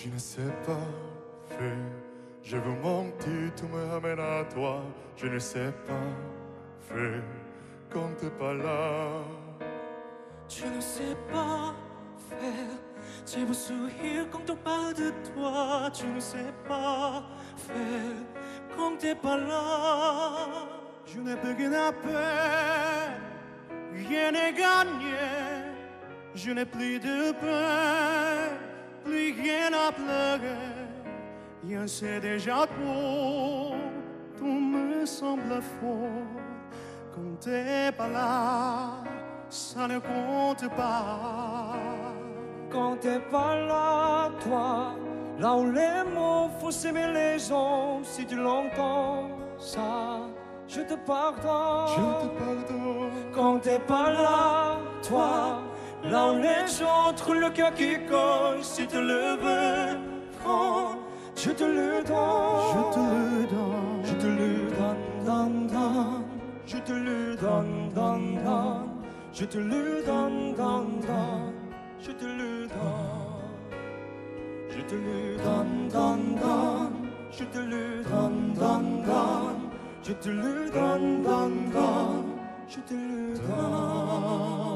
Je ne sais pas faire, je vous mentis, tout me ramène à toi. Je ne sais pas faire quand t'es pas là. Je ne sais pas faire, j'ai beau sourire quand on parle de toi. Je ne sais pas faire quand t'es pas là. Je n'ai plus rien à perdre, rien n'est gagné. Je n'ai plus de peur, plus rien à pleurer. Rien c'est déjà trop, tout me semble faux. Quand t'es pas là, ça ne compte pas. Quand t'es pas là, toi, là où les mots faut s'aimer les gens. Si tu l'entends, ça, je te pardonne. Je te pardonne. Quand t'es pas là, toi, là où les gens trouvent le cœur qui colle. Si tu le veux, prends, je te le donne. Je te le donne, je te le donne, donne, donne. Je te le donne, donne, donne. Je te le donne, donne, donne. Je te le donne. Je te le donne, donne, donne. Je te le donne, donne, donne. Je te le donne, donne, donne. Je te le donne.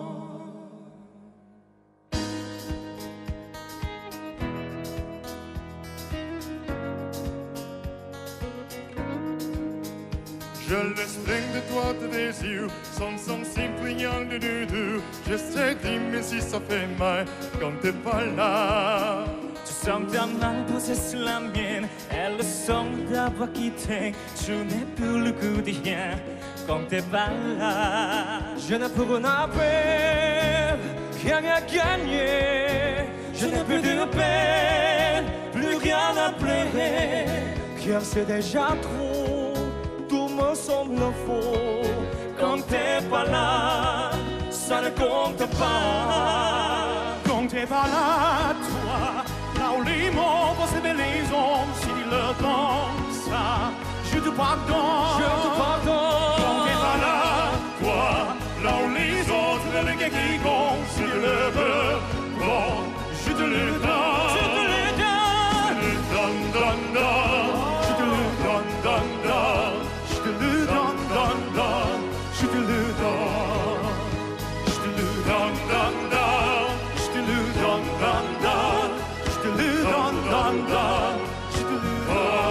Je laisse plein de toi tes désirs, sans simple de doudou. Je sais, dis-moi si ça fait mal quand t'es pas là. Tu sens ta main posée sur la mienne, et le son d'avoir quitté. Je n'ai plus le goût de rien quand t'es pas là. Je n'ai plus rien à perdre, rien à gagner. Je n'ai plus de peine, plus rien à pleurer. Car c'est déjà trop, tout me semble faux. Quand t'es pas là, ça ne compte pas. Quand t'es pas là, toi, là où les mots vont s'aimer les hommes. Si le temps, ça, je te pardonne. Je te pardonne. Quand t'es pas là, toi, là où les autres veulent le gars qui compte. Si tu le veux, bon, je te le donne. Je te le donne. Je te le donne, donne, donne. Je te le donne, donne, donne. Je te le donne, donne, donne. Je te le donne. Je te le donne, donne, donne. Je te le donne, donne, donne. Je te le donne, donne, donne. Je te le donne.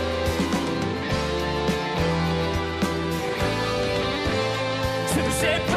Je ne sais pas